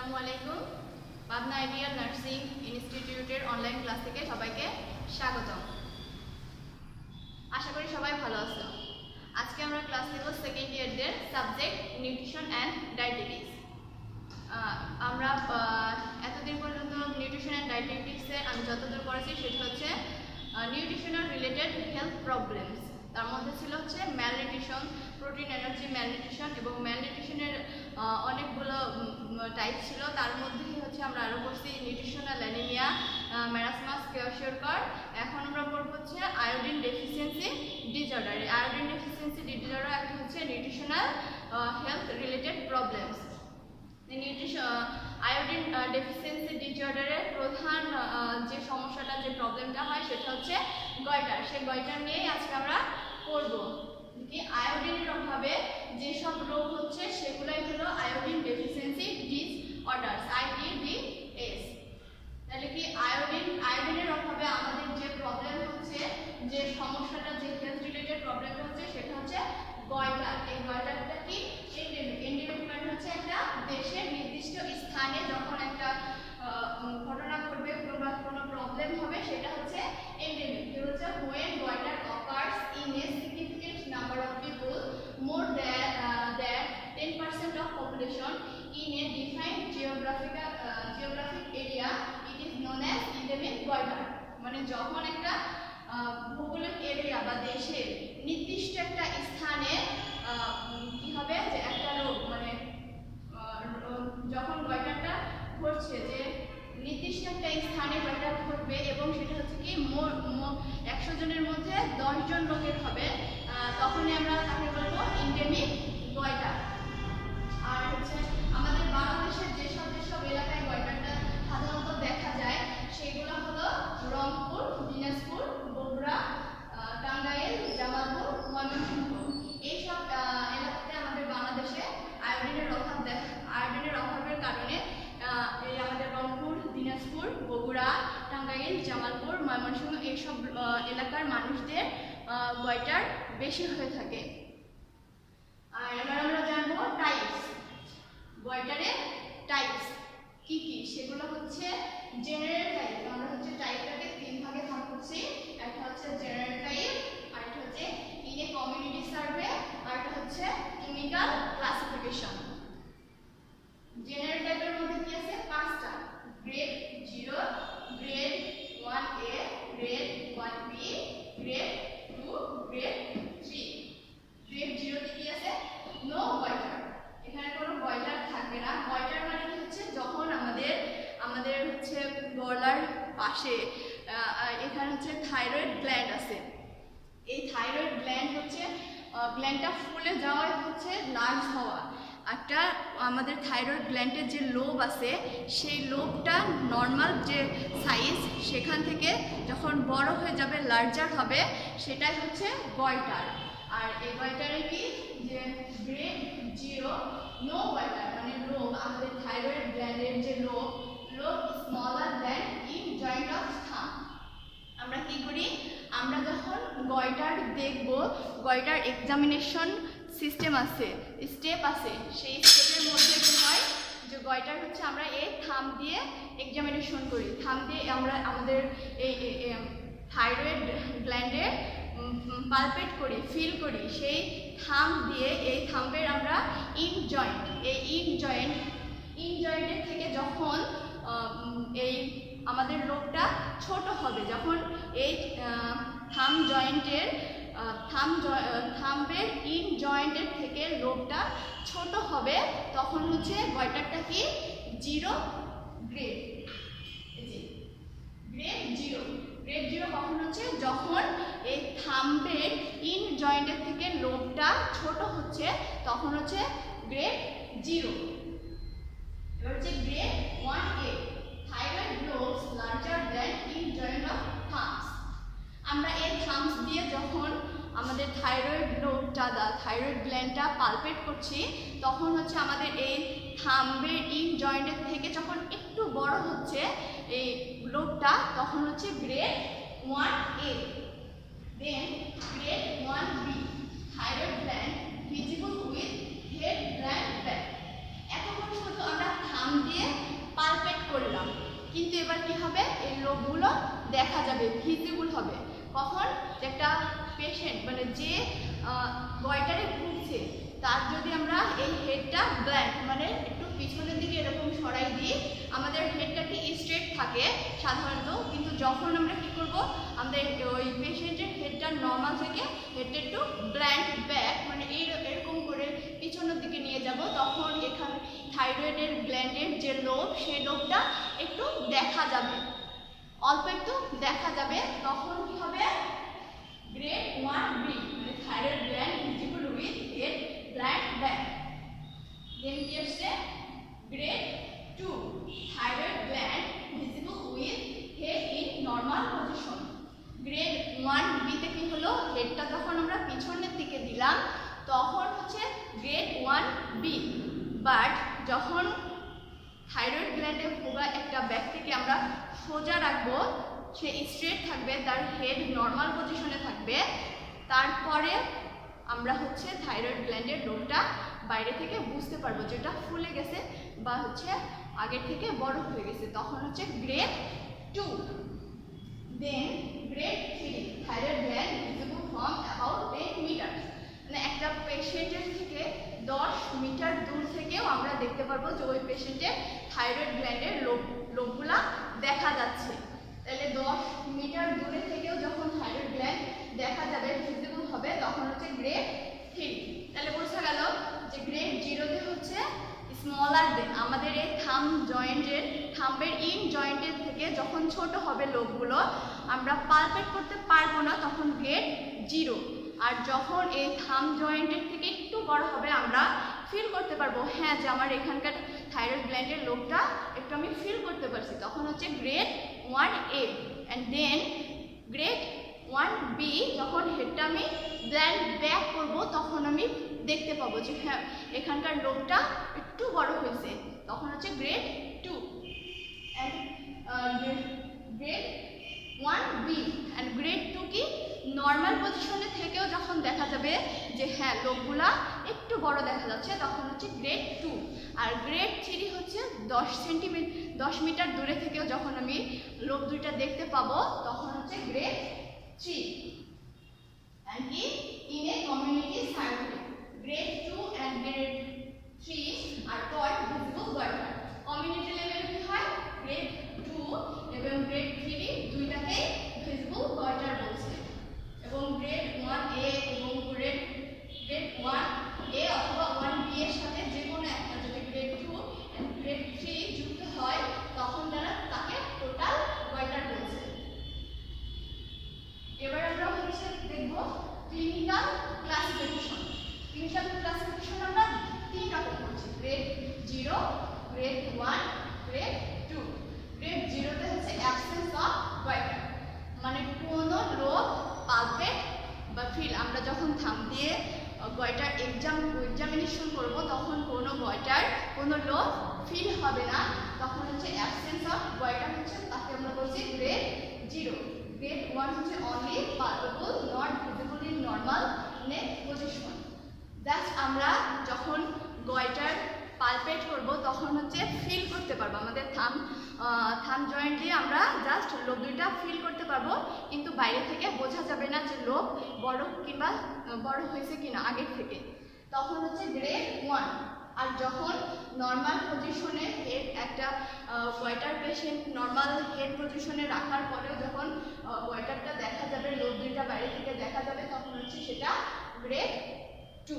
আসসালামু আলাইকুম। Pabna ideal nursing ইনস্টিটিউটের অনলাইন ক্লাস থেকে সবাইকে স্বাগতম। আশা করি সবাই ভালো আছো। আজকে আমরা ক্লাস নেব সেকেন্ড ইয়ারদের সাবজেক্ট নিউট্রিশন অ্যান্ড ডায়েটেটিক্স। আমরা এতদিন পর্যন্ত নিউট্রিশন অ্যান্ড ডায়েটেটিক্সে আমি যতদূর করেছি সেটা হচ্ছে নিউট্রিশনাল রিলেটেড হেলথ প্রবলেমস। তার মধ্যে ছিল হচ্ছে ম্যালনিউট্রিশন, প্রোটিন এনার্জি ম্যালনিউট্রিশন এবং ম্যালনিউট্রিশনের অনেকগুলো টাইপ ছিল। তার মধ্যেই হচ্ছে আমরা আরও করছি নিউট্রিশনাল অ্যানিমিয়া, ম্যারাসমাস, কোয়াশিওরকর। এখন আমরা পড়ব হচ্ছে iodine deficiency disorder. Iodine deficiency disorder একটা হচ্ছে nutritional health related problems. Iodine deficiency ডিসঅর্ডারের প্রধান যে সমস্যাটা, যে প্রবলেমটা হয় সেটা হচ্ছে গয়টার। সেই গয়টার নিয়েই আজকে আমরা পড়ব। কি আয়োডিনের অভাবে যেসব রোগ হচ্ছে সেগুলাই হলো আয়োডিন ডেফিসিয়েন্সি ডিসঅর্ডারস, IDDS। তাহলে কি আয়োডিনের অভাবে আমাদের যে প্রবলেম হচ্ছে, যে সমস্যাটা, যে হেলথ রিলেটেড প্রবলেমটা হচ্ছে সেটা হচ্ছে গয়টার। এই গয়টারটা কি এন্ডেমিক মানে হচ্ছে একটা দেশের নির্দিষ্ট স্থানে যখন একটা ঘটনা ঘটবে বা কোনো প্রবলেম হবে সেটা হচ্ছে এন্ডেমিক। এটা হচ্ছে when goiter occurs in a significant number of people, more than 10% of population in a defined geographic area, it is known as endemic goiter। মানে যখন একটা ভৌগোলিক এরিয়া বা দেশের নির্দিষ্ট একটা স্থানে কি হবে, যে একটা রোগ, মানে যখন গয়টারটা ঘটছে, যে নির্দিষ্ট একটা স্থানে গয়টার ঘটবে এবং সেটা হচ্ছে কি 100 জনের মধ্যে 10 জন লোকের হবে, তখনই আমরা তাকে বলবো এন্ডেমিক গয়টার। আর হচ্ছে আমাদের বাংলাদেশের যেসব এলাকায় গয়টারটা সাধারণত দেখা যায় সেগুলো হলো রংপুর, দিনাজপুর, বগুড়া, টাঙ্গাইল, জামালপুর, ময়মনসিংহ। এইসব এলাকাতে আমাদের বাংলাদেশে আয়োডিনের অভাবের কারণে আমাদের রংপুর, দিনাজপুর, বগুড়া, টাঙ্গাইল, জামালপুর, ময়মনসিংহ এইসব এলাকার মানুষদের গয়টার বেশি হয়ে থাকে। আর এবার আমরা জানবো টাইপস। গয়টারের টাইপস কি কি, সেগুলো হচ্ছে জেনারেল টাইপ। আমরা হচ্ছে টাইপটাকে 3 ভাগে ভাগ করছি। একটা হচ্ছে জেনারেল টাইপ, আরেকটা হচ্ছে ইন এ কমিউনিটি সার্ভে, আরেকটা হচ্ছে ক্লিনিক্যাল ক্লাসিফিকেশন। জেনারেল টাইপের মধ্যে কি আছে? 5টা। Grade 0, grade 1A, grade 1B, grade 2, grade 3। Grade 0 তে কি আছে? No goiter. এখানে কোনো গয়টার থাকবে না। গয়টার মানে কি হচ্ছে, যখন আমাদের হচ্ছে গলার পাশে এখানে হচ্ছে থাইরয়েড গ্ল্যান্ড আছে। এই থাইরয়েড গ্ল্যান্ড হচ্ছে গ্ল্যান্ডটা ফুলে যাওয়াই হচ্ছে লার্জ হওয়া। একটা আমাদের থাইরয়েড গ্ল্যান্ডের যে লোব আছে সেই লোবটা নর্মাল যে সাইজ সেখান থেকে যখন বড় হয়ে যাবে, লার্জার হবে, সেটাই হচ্ছে গয়টার। আর এই গয়টারে কি, যে গ্রেড 0 নো গয়টার মানে লোব, আমাদের থাইরয়েড গ্ল্যান্ডের যে lobe smaller than in joint of thumb. আমরা কি করি, আমরা যখন গয়টার দেখব, গয়টার এক্সামিনেশন সিস্টেম আছে, স্টেপ আছে, সেই স্টেপের মধ্যে কি হয়, যে গয়টার হচ্ছে আমরা এই থাম্ব দিয়ে এক্সামিনেশন করি। থাম্ব দিয়ে আমরা আমাদের এই থাইরয়েড গ্ল্যান্ডে পালপেট করি, ফিল করি। সেই থাম্ব দিয়ে, এই থাম্বের আমরা ইন জয়েন্টের থেকে যখন এই আমাদের লোবটা ছোট হবে, যখন এই থাম্বের ইন জয়েন্টের থেকে লোবটা ছোট হবে, তখন হচ্ছে গয়টারটা কি 0 গ্রেড। গ্রেড 0 কখন হচ্ছে, যখন এই থাম্বের ইন জয়েন্টের থেকে লোবটা ছোট হচ্ছে, তখন হচ্ছে গ্রেড 0। এবার হচ্ছে grade 1A, thyroid lobes larger than in joint of thumbs. আমরা এই থাম্বস দিয়ে যখন আমাদের থাইরয়েড গ্ল্যান্ডটা পালপেট করছি, তখন হচ্ছে আমাদের এই থাম্বের ইন জয়েন্টের থেকে যখন একটু বড় হচ্ছে এই লোবটা, তখন হচ্ছে grade 1A। Then grade 1B, thyroid gland visible with head gland back. এতক্ষণ শুধু আমরা থাম দিয়ে পালপেট করলাম, কিন্তু এবার কি হবে, এই লোবগুলো দেখা যাবে, ভিজিবল হবে। কখন? একটা পেশেন্ট মানে যে গয়টারে ভুগছে তার যদি আমরা এই হেডটা ব্ল্যাঙ্ক মানে একটু পিছনের দিকে এরকম সরাই দিই, আমাদের হেডটা কি স্ট্রেট থাকে সাধারণত, কিন্তু যখন আমরা কি করব, আমাদের ওই পেশেন্টের হেডটা নর্মাল থেকে হেডটা একটু ব্ল্যাঙ্ক ব্যাক মানে এরকম করে পিছনের দিকে নিয়ে যাব, তখন এখানে থাইরয়েডের গ্ল্যান্ডের যে লোব সেই লোবটা একটু দেখা যাবে, অল্প একটু দেখা যাবে। তখন কি হবে, গ্রেড 1B মানে thyroid gland visible with head blank back. Then কি আসছে, grade 2 thyroid gland visible with head in normal position. Grade 1B তে কি হলো, হেডটা যখন আমরা পিছনের দিকে দিলাম তখন হচ্ছে গ্রেড 1B, বাট যখন থাইরয়েড গ্ল্যান্ডে ভোগা একটা ব্যক্তিকে আমরা সোজা রাখবো, সে স্ট্রেট থাকবে, তার হেড নর্মাল পজিশনে থাকবে, তারপরে আমরা হচ্ছে থাইরয়েড গ্ল্যান্ডের লোবটা বাইরে থেকে বুঝতে পারবো যেটা ফুলে গেছে বা হচ্ছে আগের থেকে বড় হয়ে গেছে, তখন হচ্ছে grade 2। Then grade 3 thyroid gland visible from about 10 metre, মানে একটা পেশেন্টের থেকে 10 মিটার দূর থেকেও আমরা দেখতে পারবো যে ওই পেশেন্টের থাইরয়েড গ্ল্যান্ডের লোবগুলা দেখা যাচ্ছে। তাহলে 10 মিটার দূরে থেকেও যখন থাইরয়েড গ্ল্যান্ড দেখা যাবে, ভিজিবল হবে, তখন হচ্ছে গ্রেড 3। তাহলে বোঝা গেল যে গ্রেড 0 হচ্ছে স্মলার দেন, আমাদের এই থাম্বের ইন জয়েন্টের থেকে যখন ছোট হবে লোবগুলো, আমরা পালপেট করতে পারবো না, তখন গ্রেড 0। আর যখন এই থাম জয়েন্টের থেকে একটু বড় হবে, আমরা ফিল করতে পারবো, হ্যাঁ যে আমার এখানকার থাইরয়েড গ্ল্যান্ডের লোবটা একটু আমি ফিল করতে পারছি, তখন হচ্ছে grade 1A। And then grade 1B যখন হেডটা আমি ব্ল্যাঙ্ক ব্যাক করবো, তখন আমি দেখতে পাবো যে হ্যাঁ এখানকার লোবটা একটু বড় হয়েছে, তখন হচ্ছে grade 2। And grade 1B and grade 2 কি নর্মাল পজিশনে থেকেও যখন দেখা যাবে যে হ্যাঁ লোবগুলা একটু বড় দেখা যাচ্ছে, তখন হচ্ছে গ্রেড 2। আর গ্রেড 3 হচ্ছে 10 মিটার দূরে থেকেও যখন আমি লোব দুইটা দেখতে পাবো, তখন হচ্ছে গ্রেড 3। and কি in a community survey grade 2 and grade 3 are called visible goiter। Community লেভেলে কি হয়, গ্রেড 2 এবং গ্রেড 3 দুইটাকে ভিজিবল goiter বলছে, এবং গ্রেড 1A এবং গ্রেড 1A অথবা 1B এর সাথে যে কোনো একটা যদি গ্রেড 2 and গ্রেড 3 যুক্ত হয়, তখন তাকে টোটাল goiter বলছে। এবার আমরা হচ্ছে দেখব ক্লিনিক্যাল ক্লাসিফিকেশন। ক্লিনিক্যাল ক্লাসিফিকেশন আমরা তিন রকম করছি, গ্রেড 0, গ্রেড 1, গ্রেড 2। গ্রেড 0 তে হচ্ছে অ্যাবসেন্স অফ goiter, মানে কোনো লোব পালপেট বা ফিল, আমরা যখন থাম দিয়ে goiter এক্সামিনেশন করব তখন কোনো goiter কোনো লোব ফিল হবে না, তখন হচ্ছে অ্যাবসেন্স অফ goiter হচ্ছে, তাকে আমরা বলছি গ্রেড 0। গ্রেড 1 হচ্ছে only palpable not visible in normal neck position. Just আমরা যখন goiter পালপেট করব তখন হচ্ছে ফিল করতে পারবো, আমাদের থাম জয়েন্ট দিয়ে আমরা জাস্ট লোব দুইটা ফিল করতে পারবো, কিন্তু বাইরে থেকে বোঝা যাবে না যে লোব বড় কিংবা বড় হয়েছে কিনা আগের থেকে, তখন হচ্ছে গ্রেড 1। আর যখন নর্মাল পজিশনে হেড একটা goiter পেশেন্ট নর্মাল হেড পজিশনে রাখার পরেও যখন goiterটা দেখা যাবে, লোব দুইটা বাইরে থেকে দেখা যাবে, তখন হচ্ছে সেটা গ্রেড 2।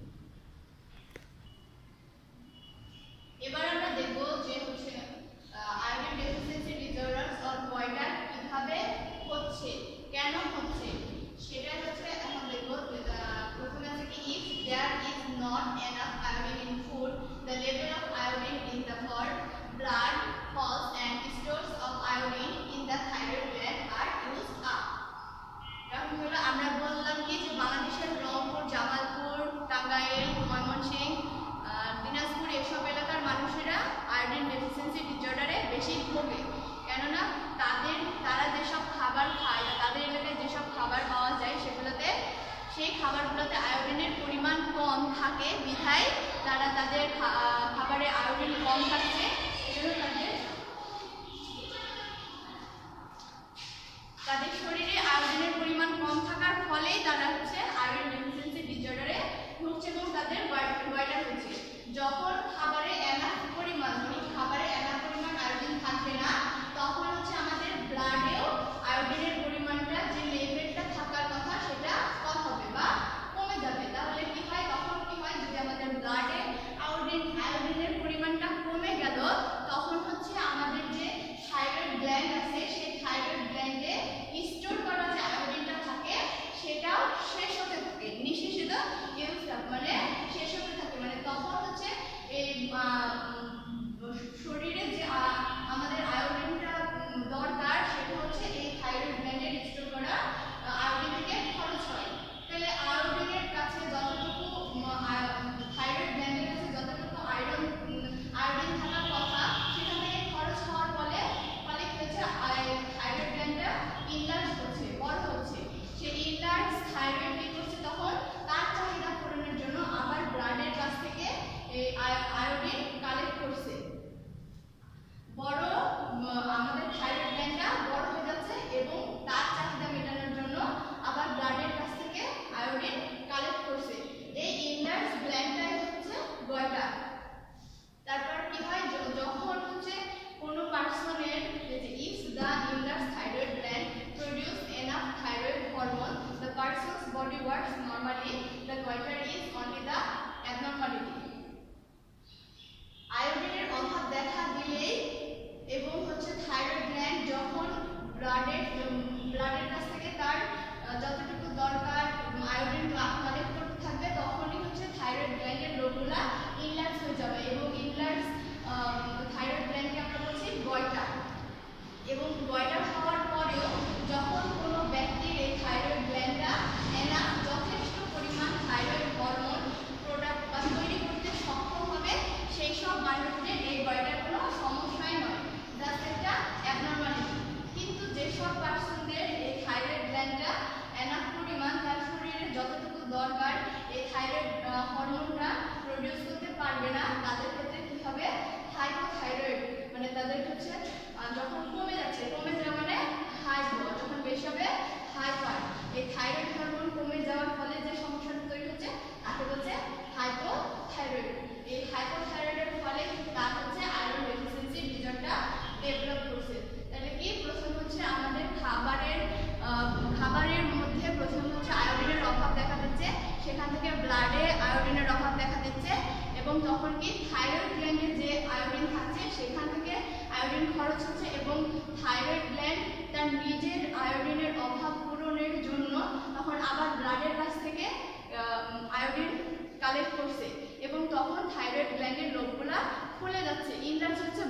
এবার আমরা দেখব যে হচ্ছে iodine deficiency disorders or goiter কিভাবে হচ্ছে, কেন হচ্ছে, সেটা হচ্ছে এখন দেখব। প্রথমে আছে কি if there is not enough iodine in food, the level of iodine in the blood falls and stores of iodine in the thyroid gland are used up। এখন হলো আমরা বললাম কি যে বাংলাদেশের রংপুর, জামালপুর, টাঙ্গাইল, ময়মনসিংহ, দিনাজপুর এসব এলাকার মানুষেরা আয়োডিন ডেফিসিয়েন্সি ডিসঅর্ডারে বেশি ভোগে, কেননা তারা যেসব খাবার খায়, তাদের এলাকায় যেসব খাবার পাওয়া যায় সেই খাবারগুলোতে আয়োডিনের পরিমাণ কম থাকে, বিধায় তারা তাদের খাবারে আয়োডিন কম থাকছে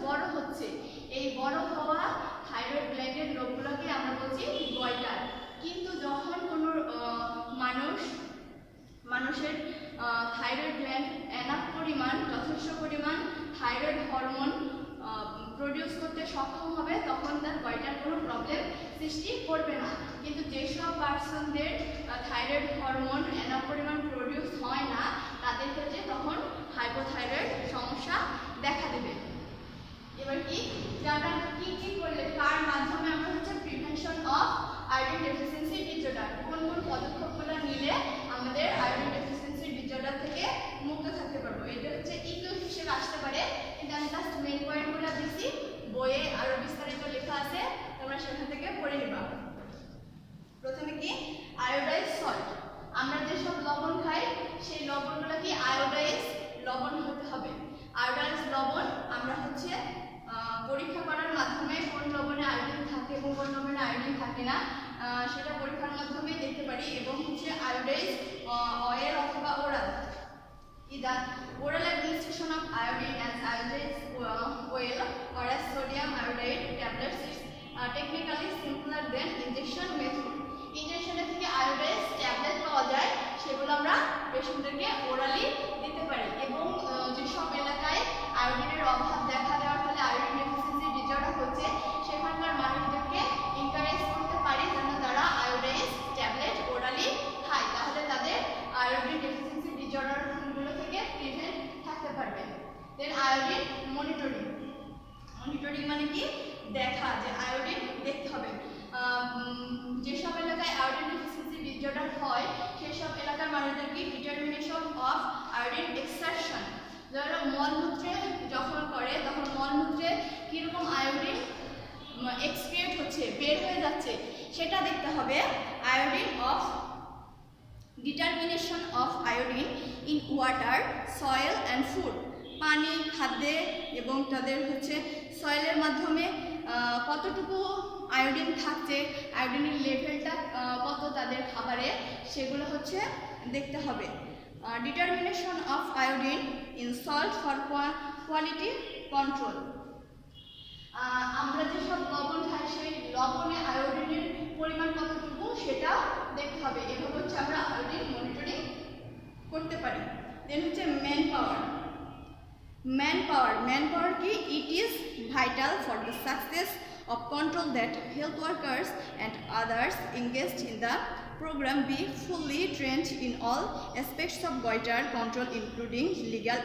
বড় হচ্ছে, এই বড় হওয়া থাইরয়েড গ্ল্যান্ডের লোবগুলোকে আমরা বলছি গয়টার। কিন্তু যখন কোনো মানুষের থাইরয়েড গ্ল্যান্ড এনাফ পরিমাণ, যথেষ্ট পরিমাণ থাইরয়েড হরমোন প্রডিউস করতে সক্ষম হবে, তখন তার গয়টার কোনো প্রবলেম সৃষ্টি করবে না। কিন্তু যেসব পার্সনদের থাইরয়েড হরমোন এনাফ পরিমাণ প্রডিউস হয় না, তাদের ক্ষেত্রে তখন হাইপোথাইরয়েড সমস্যা দেখা দেবে। এবার কি যে আমরা কি কি করলে, কার মাধ্যমে আমরা হচ্ছে prevention of iodine deficiency disorder, কোন কোন পদক্ষেপগুলো নিলে আমাদের আয়োডিন ডেফিসিয়েন্সি ডিসঅর্ডার থেকে মুক্ত থাকতে পারবো। এটা হচ্ছে ইকিউ হিসেবে আসতে পারে, কিন্তু আমি জাস্ট মেইন পয়েন্টগুলো দিছি, বইয়ে আরো বিস্তারিত লেখা আছে, তোমরা সেখান থেকে পড়ে নিবা। প্রথমে কি আয়োডাইজ সল্ট, আমরা যেসব লবণ খাই সেই লবণগুলো কি আয়োডাইজ লবণ হতে হবে। আয়োডাইজ লবণ আমরা হচ্ছে পরীক্ষা করার মাধ্যমে কোন লবণে আয়োডিন থাকে এবং কোন লবণে আয়োডিন থাকে না সেটা পরীক্ষার মাধ্যমে দেখতে পারি। এবং হচ্ছে আয়োডাইজ অয়েল অথবা oral, either oral administration of iodine as iodized oil or as sodium iodide tablets is technically simpler than injection method. ইনজেকশনে থেকে আয়োডাইজ ট্যাবলেট পাওয়া যায়, সেগুলো আমরা পেশেন্টদেরকে ওরালি দিতে পারি। এবং যেসব এলাকায় আয়োডিনের অভাব দেখা দেওয়ার ফলে আয়োডিন ডেফিসিয়েন্সি ডিসঅর্ডার হচ্ছে, সেখানকার মানুষদেরকে এনকারেজ করতে পারি যেন তারা আয়োডাইজ ট্যাবলেট ওরালি খায়, তাহলে তাদের আয়োডিন ডেফিসিয়েন্সি ডিসঅর্ডারগুলো থেকে প্রিভেন্ট থাকতে পারবে। দেন আয়োডিন মনিটরিং, মনিটরিং মানে কি দেখা, যে আয়োডিন দেখতে হবে। যেসব এলাকায় আয়োডিন ডেফিসিয়েন্সি ডিসঅর্ডার হয় সেসব এলাকার মানুষদেরকে ডিটারমিনেশন অফ আয়োডিন এক্সট্রাকশন, যারা মলমূত্রে যখন করে তখন মলমূত্রে কীরকম আয়োডিন এক্সক্রিয়েট হচ্ছে, বের হয়ে যাচ্ছে, সেটা দেখতে হবে। Iodine of determination of iodine in water, soil and food, পানি, খাদ্যে এবং তাদের হচ্ছে সয়েলের মাধ্যমে কতটুকু আয়োডিন থাকছে, আয়োডিনের লেভেলটা কত তাদের খাবারে, সেগুলো হচ্ছে দেখতে হবে। Determination of iodine in salt for quality control, আমরা যেসব লবণ খাই সেই লবণে আয়োডিনের পরিমাণ কতটুকু সেটা দেখতে হবে। এভাবে হচ্ছে আমরা আয়োডিন মনিটরিং করতে পারি। দেন হচ্ছে ম্যান পাওয়ার, ম্যান পাওয়ার কি, it is vital for the success of control that health workers and others engaged in the program be fully trained in all aspects of goiter control, including legal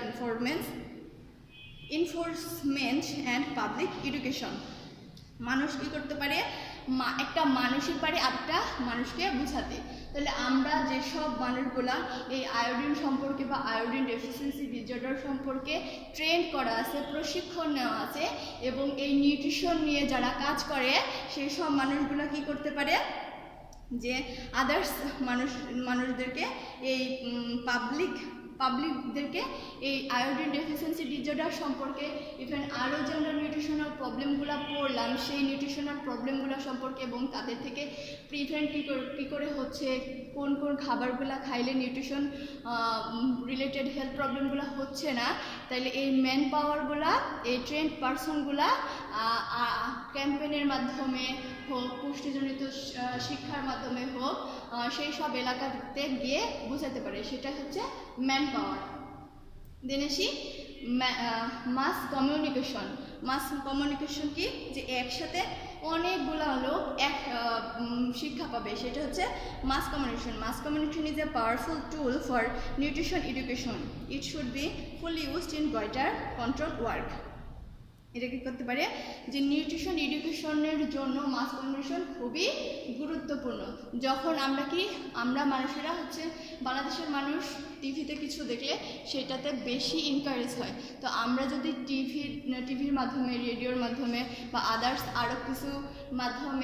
enforcement and public education. মানুষ কি করতে পারে, একটা মানুষই পারে আরেকটা মানুষকে বোঝাতে। তাহলে আমরা যেসব মানুষগুলা এই আয়োডিন সম্পর্কে বা আয়োডিন ডেফিসিয়েন্সি ডিসঅর্ডার সম্পর্কে ট্রেন করা আছে, প্রশিক্ষণ নেওয়া আছে এবং এই নিউট্রিশন নিয়ে যারা কাজ করে সেই সব মানুষগুলা কি করতে পারে, যে আদার্স মানুষদেরকে এই পাবলিকদেরকে এই আয়োডিন ডেফিসিয়েন্সি ডিসঅর্ডার সম্পর্কে, ইভেন আরও যে আমরা নিউট্রিশনাল প্রবলেমগুলো পড়লাম সেই নিউট্রিশনাল প্রবলেমগুলো সম্পর্কে এবং তাদের থেকে প্রিভেন্ট কী করে হচ্ছে, কোন কোন খাবারগুলো খাইলে নিউট্রিশন রিলেটেড হেলথ প্রবলেমগুলো হচ্ছে না, তাইলে এই ম্যান পাওয়ারগুলা, এই ট্রেন্ড পারসনগুলা ক্যাম্পেইনের মাধ্যমে হোক, পুষ্টিজনিত শিক্ষার মাধ্যমে হোক, সেই সব এলাকাতে গিয়ে বোঝাতে পারে, সেটা হচ্ছে ম্যান পাওয়ার। দেন আসি মাস কমিউনিকেশন। মাস কমিউনিকেশন কি, যে একসাথে অনেকগুলো লোক এক শিক্ষা পাবে, সেটা হচ্ছে mass communication. Mass communication is a powerful tool for nutrition education, it should be fully used in goiter control work. এটা কি করতে পারে, যে নিউট্রিশন এডুকেশনের জন্য মাস কমিউনিকেশন খুবই গুরুত্বপূর্ণ। যখন আমরা মানুষেরা হচ্ছে, বাংলাদেশের মানুষ টিভিতে কিছু দেখলে সেটাতে বেশি এনকারেজ হয়, তো আমরা যদি টিভির মাধ্যমে, রেডিওর মাধ্যমে বা আদার্স আরও কিছু মাধ্যমে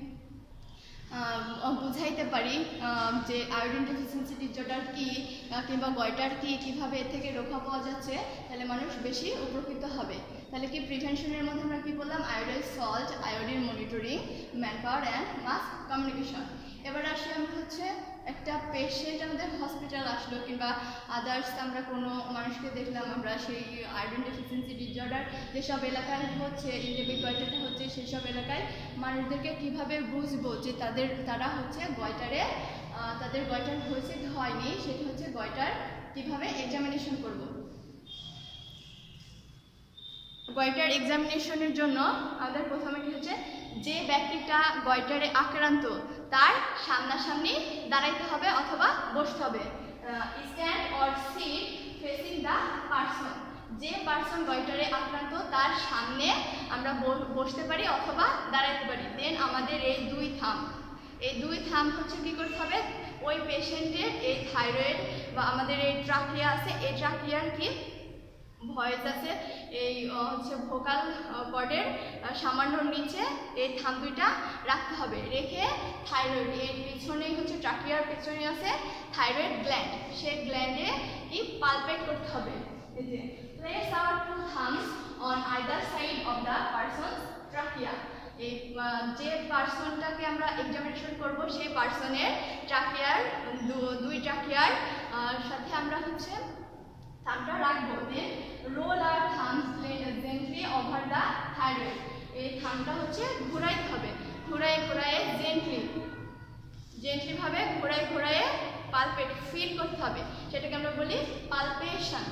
বুঝাইতে পারি যে আয়োডিন ডেফিসিয়েন্সি ডিসঅর্ডার কী কিংবা goiter কী, কীভাবে এর থেকে রক্ষা পাওয়া যাচ্ছে, তাহলে মানুষ বেশি উপকৃত হবে। তাহলে কি প্রিভেনশনের মধ্যে আমরা কী বললাম, iodise salt, iodine monitoring, man power and mass communication. এবার আসি আমরা হচ্ছে একটা পেশেন্ট আমাদের হসপিটাল আসলো কিংবা আদার্স আমরা কোনো মানুষকে দেখলাম, আমরা সেই আয়রন ডেফিসিয়েন্সি ডিসঅর্ডার যেসব এলাকায় হচ্ছে, এন্ডেমিক গয়টারটা হচ্ছে, সেসব এলাকায় মানুষদেরকে কিভাবে বুঝবো যে তারা হচ্ছে গয়টারে তাদের গয়টার হয়েছে কি হয়নি, সেটা হচ্ছে গয়টার কিভাবে এক্সামিনেশন করব। গয়টার এক্সামিনেশনের জন্য আমাদের প্রথমে কি হচ্ছে, যে ব্যক্তিটা গয়টারে আক্রান্ত তার সামনাসামনি দাঁড়াইতে হবে অথবা বসতে হবে। Stand or sit facing the person. যে পারসন গয়টারে আক্রান্ত তার সামনে আমরা বসতে পারি অথবা দাঁড়াইতে পারি। দেন আমাদের এই দুই থাম হচ্ছে কি করতে হবে, ওই পেশেন্টের এই থাইরয়েড বা আমাদের এই ট্রাকিয়া আছে, এই ট্রাকিয়ার কি ভয়েস আছে, এই হচ্ছে ভোকাল কর্ডের সামান্য নিচে এই থাম দুইটা রাখতে হবে। রেখে থাইরয়েড এর পিছনেই হচ্ছে ট্রাকিয়ার পিছনে আছে থাইরয়েড গ্ল্যান্ড, সেই গ্ল্যান্ডে কি পালপেট করতে হবে। এই যে place our two thumbs on either side of the person's trachea. এই যে পারসনটাকে আমরা এক্সামিনেশন করব সেই পারসনের ট্রাকিয়ার দুই ট্রাকিয়ার সাথে আমরা হচ্ছে থামটা রাখবো। Then roll your thumbs gently over the thyroid. এই থামটা হচ্ছে ঘোরাইতে হবে, ঘোরায়ে জেন্টলি ভাবে ঘোরায়ে পালপেট ফিল করতে হবে, সেটাকে আমরা বলি পালপেশন।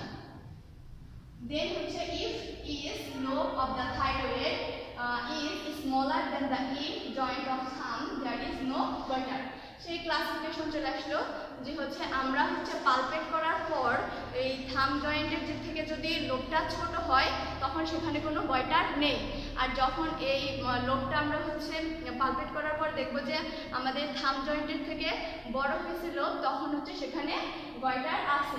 দেন হচ্ছে if is lobe of the thyroid is smaller than the hip joint of thumb, there is no goiter. সেই ক্লাসিফিকেশন চলে আসলো যে হচ্ছে আমরা হচ্ছে পালপেট করার পর এই থাম জয়েন্টের দিক থেকে যদি লোবটা ছোট হয় তখন সেখানে কোনো গয়টার নেই। আর যখন এই লোবটা আমরা হচ্ছে পালপেট করার পর দেখবো যে আমাদের থাম জয়েন্টের থেকে বড় হয়েছে লোব, তখন হচ্ছে সেখানে গয়টার আছে।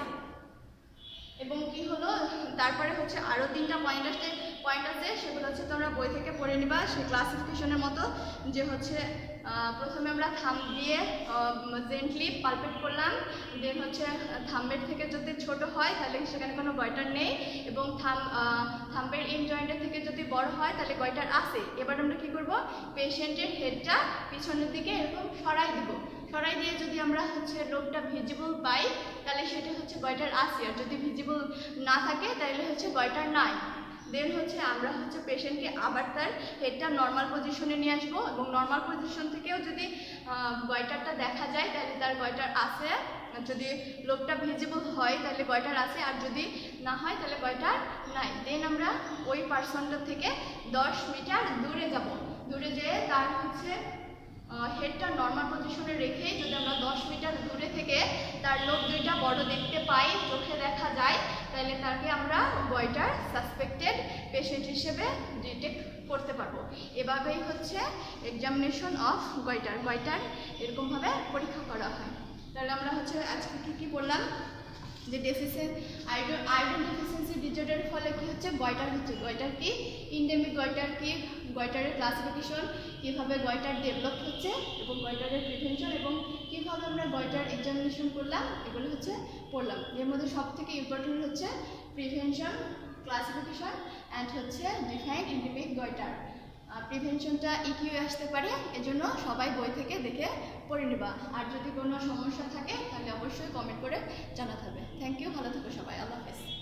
এবং কি হলো, তারপরে হচ্ছে আরও 3টা পয়েন্ট আছে, সেগুলো হচ্ছে তোমরা বই থেকে পড়ে নিবা সেই ক্লাসিফিকেশনের মতো। যে হচ্ছে প্রথমে আমরা থাম দিয়ে জেন্টলি পালপেট করলাম, দেন হচ্ছে থাম্বের থেকে যদি ছোট হয় তাহলে সেখানে কোনো গয়টার নেই, এবং থাম্বের ইন জয়েন্টের থেকে যদি বড় হয় তাহলে গয়টার আছে। এবার আমরা কি করব, পেশেন্টের হেডটা পিছনের দিকে এরকম সরাই দিয়ে যদি আমরা হচ্ছে লোবটা ভিজিবল পাই তাহলে সেটা হচ্ছে গয়টার আছে, আর যদি ভিজিবল না থাকে তাহলে হচ্ছে গয়টার নাই। দেন হচ্ছে আমরা হচ্ছে পেশেন্টকে আবার তার হেডটা নর্মাল পজিশনে নিয়ে আসবো, এবং নর্মাল পজিশন থেকেও যদি গয়টারটা দেখা যায় তাহলে তার গয়টার আছে। যদি লোবটা ভিজিবল হয় তাহলে গয়টার আছে, আর যদি না হয় তাহলে গয়টার নাই। দেন আমরা ওই পার্সনটা থেকে 10 মিটার দূরে যেয়ে তার হচ্ছে হেডটা নর্মাল পজিশনে রেখে যদি আমরা 10 মিটার দূরে থেকে তার লোব দুইটা বড় দেখতে পাই, চোখে দেখা যায়, তাহলে তাকে আমরা গয়টার সাসপেক্টেড পেশেন্ট হিসেবে ডিটেক্ট করতে পারবো। এভাবেই হচ্ছে এক্সামিনেশন অফ গয়টার এরকমভাবে পরীক্ষা করা হয়। তাহলে আমরা হচ্ছে আজকে কী বললাম, যে আয়রন ডেফিসিয়েন্সি ডিসঅর্ডারের ফলে কি হচ্ছে, গয়টার কি, এন্ডেমিক গয়টার কি, গয়টারের ক্লাসিফিকেশন, কীভাবে গয়টার ডেভেলপ হচ্ছে এবং গয়টারের প্রিভেনশন, এবং কীভাবে আমরা গয়টার এক্সামিনেশন করলাম, এগুলো হচ্ছে পড়লাম। এর মধ্যে সবথেকে ইম্পর্টেন্ট হচ্ছে প্রিভেনশন, ক্লাসিফিকেশন অ্যান্ড হচ্ছে ডিফাইন্ড এন্ডেমিক গয়টার। প্রিভেনশনটা ইকিউ আসতে পারে, এজন্য সবাই বই থেকে দেখে পড়ে নেবা। আর যদি কোনো সমস্যা থাকে তাহলে অবশ্যই কমেন্ট করে জানাতে হবে। থ্যাংক ইউ, ভালো থাকো সবাই, আল্লাহ হাফেজ।